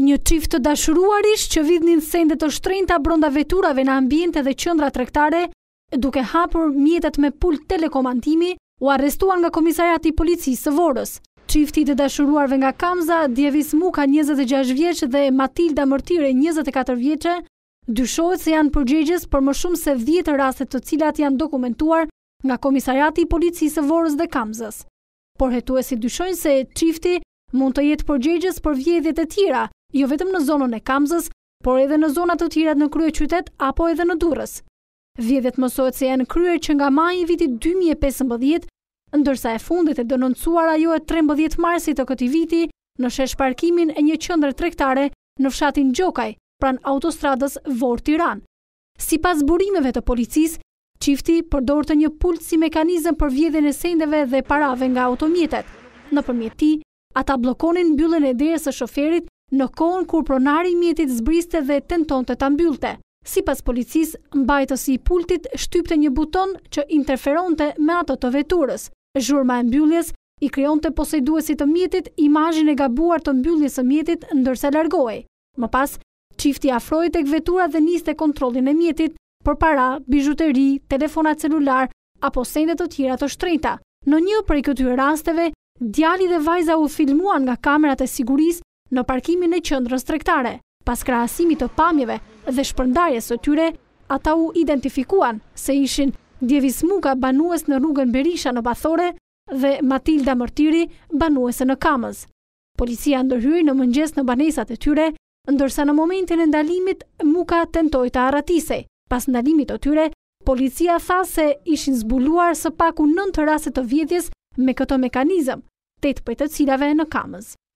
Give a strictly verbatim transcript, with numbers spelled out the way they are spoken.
Një çift të dashuruarish që vidhnin sende të shtrenjta brenda veturave në ambiente dhe qendra tregtare, duke hapur mjetet me pult telekomandimi, u arrestuan nga komisariati i policisë së Vorës. Çifti të dashuruarve nga Kamza, Djevis Muka njëzet e gjashtë vjeç dhe Matilda Mërtire njëzet e katër vjeçe, dyshohet se janë përgjegjës për më shumë se dhjetë raste të cilat janë dokumentuar nga komisariati i policisë së Vorës dhe Kamzës. Por hetuesi dyshojnë se çifti mund të jetë përgjegjës për vjedhjet e tjera, jo vetëm në zonën e Kamzës, por edhe në zona të tjera në kryeqytet apo edhe në Durrës. Vjedhjet mësohet se janë kryer që nga maji i vitit dy mijë e pesëmbëdhjetë, ndërsa e fundit e denoncuar ajo e trembëdhjetë marsit të këtij viti në shesh parkimin e një qendre tregtare në fshatin Gjokaj, pranë autostradës Vorë-Tiranë. Sipas burimeve të policisë, çifti përdorte një pult si mekanizëm për vjedhjen e sendeve dhe parave nga automjetet. Nëpërmjet tij, ata bllokonin mbylljen e derës së shoferit në kohën kur pronari i mjetit zbriste dhe tentonte ta mbyllte. Sipas policisë, mbajtësi i pultit shtypte një buton që interferonte me ato të veturës. Zhurma e mbylljes i krijonte posejduesit të mjetit imazhin e gabuar të mbylljes së mjetit ndërsa largohej. Më pas, çifti afroi tek vetura dhe niste kontrollin e mjetit për para, bizhuteri, telefona celular apo sende të tjera të shtrenjta. Në një prej këtyre rasteve, djali dhe vajza u filmuan nga kamerat e sigurisë në parkimin e qendrës tregtare. Pas krahasimit të pamjeve dhe shpërndarjes së tyre, ata u identifikuan se ishin Djevis Muka, banues në rrugën Berisha në Bathore, dhe Matilda Mërtiri, banuese në Kamëz. Policia ndërhyrë në mëngjes në banesat e tyre, ndërsa në momentin e ndalimit Muka tentoi të arratisej. Pas ndalimit të tyre, policia tha se ishin zbuluar së paku nëntë raste të vjedhjes me këtë mekanizëm, tetë prej të cilave në Kamëz.